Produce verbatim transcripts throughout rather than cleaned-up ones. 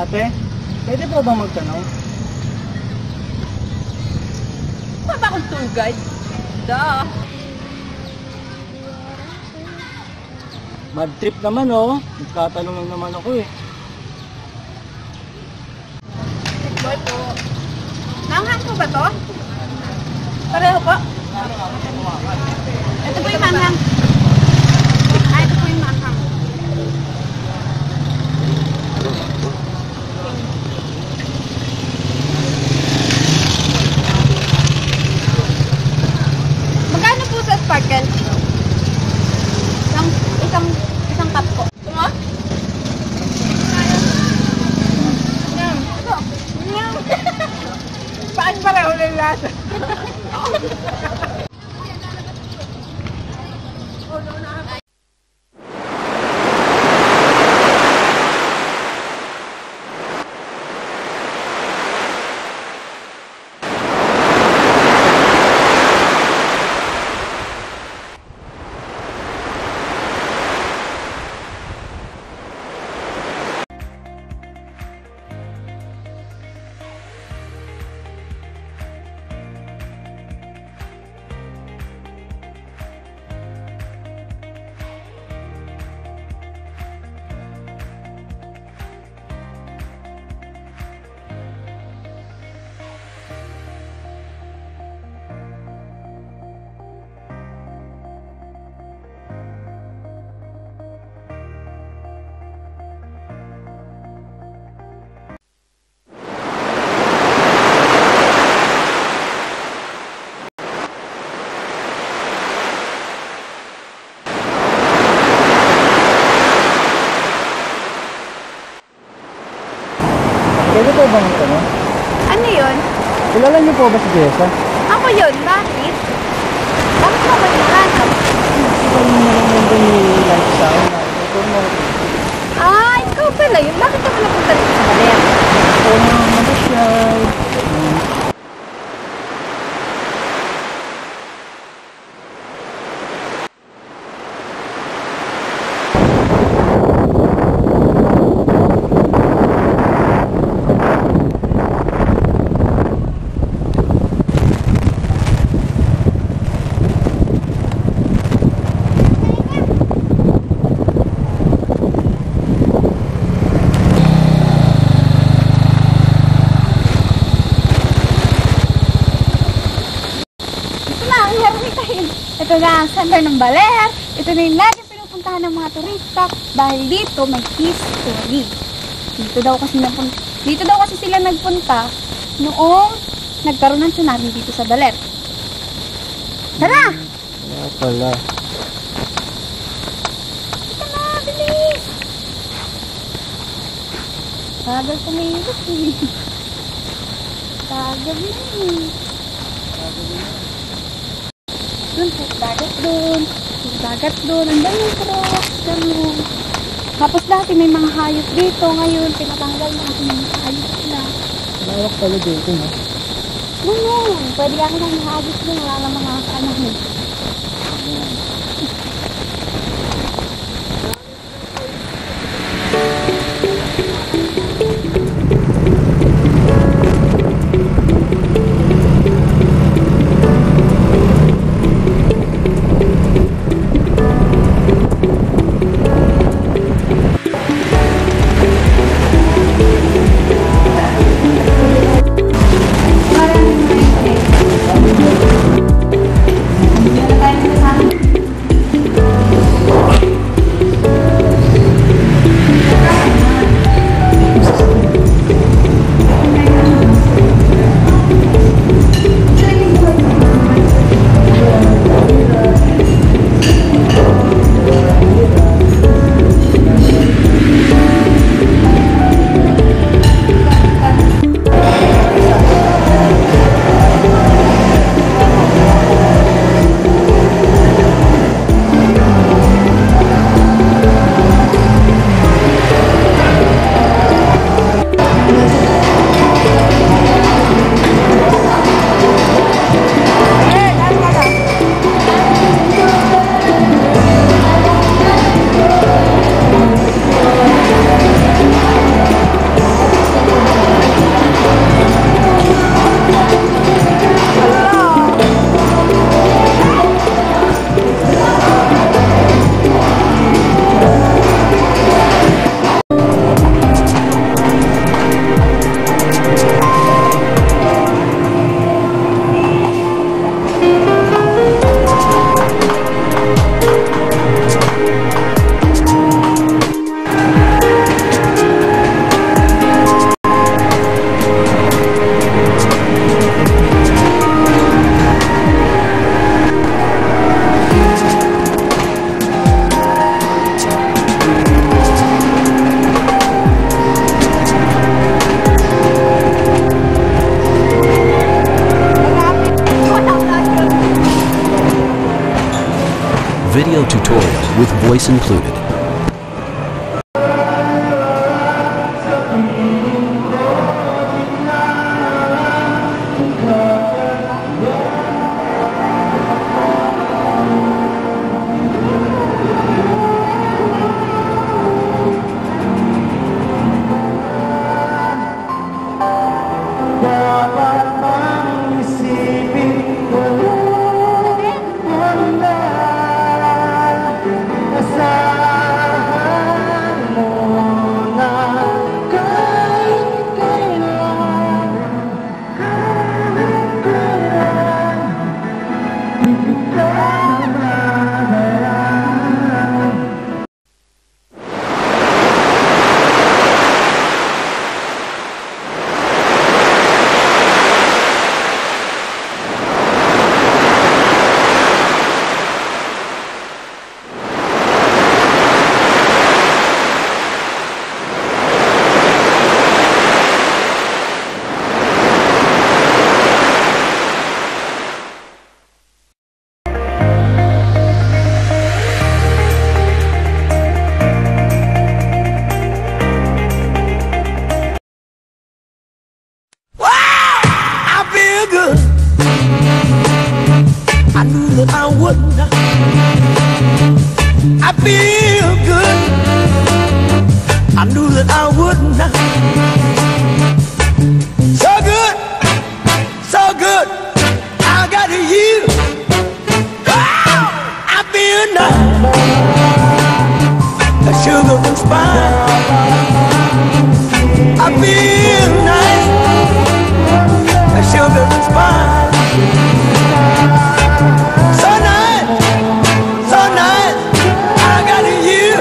Ate, pwede po bang magtanong? Pa ba akong tour guide? Da. Bad trip naman oh. Nagtatanong lang naman ako eh. Boy po. Manghang po ba to? Pareho po? Ito po yung manghang. Ah, ito po yung manghang. Magkano po sa sparkle? Isang, isang, isang cup po. Ito mo? Nyam. Ito. Nyam. Paan pareho ng lasa? Pwede po bang magtanong? Ano yun? Kilala niyo po ba si Jessa? Ako yun, bakit? Bakit mo ba hinahanap? Ito yung nangyayon ni lifestyle na ito mo. Ah, ikaw pala yun. Bakit ka napunta dito sa Baler? Ito na mag-shell. Ito na ang center ng Baler. Ito na yung lagi pinupuntahan ng mga turista dahil dito may history. Dito daw kasi napunta, dito daw kasi sila nagpunta noong nagkaroon ng tsunami dito sa Baler. Tara! Kaya pala. Ito na, bilis! Tagal kumilos eh. Tagal na eh. Doon, dagat doon. Dagat doon. Andan yung truck. Ganun. Tapos dati may mga hayop dito. Ngayon, pinatanggal natin yung mga hayop na. Lawak pala dito, no? Ganun. Pwede ako ng mga hayop doon. Wala na mga ano. video tutorial with voice included. I knew that I wouldn't. I feel good. I knew that I wouldn't. So good, so good. I got you. Oh, I feel nice. The sugar and spice. I feel nice. The sugar and spice. So nice, so nice, I got you.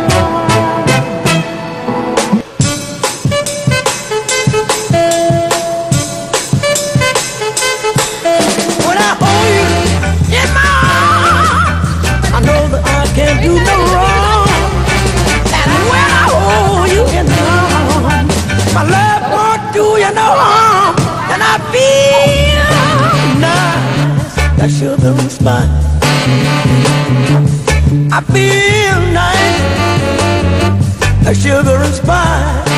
When I hold you in my arms, I know that I can't do no wrong. And when I hold you in my arms, my love won't do you no harm. And I feel nice, that sugar and spice. I feel nice, that sugar and spice.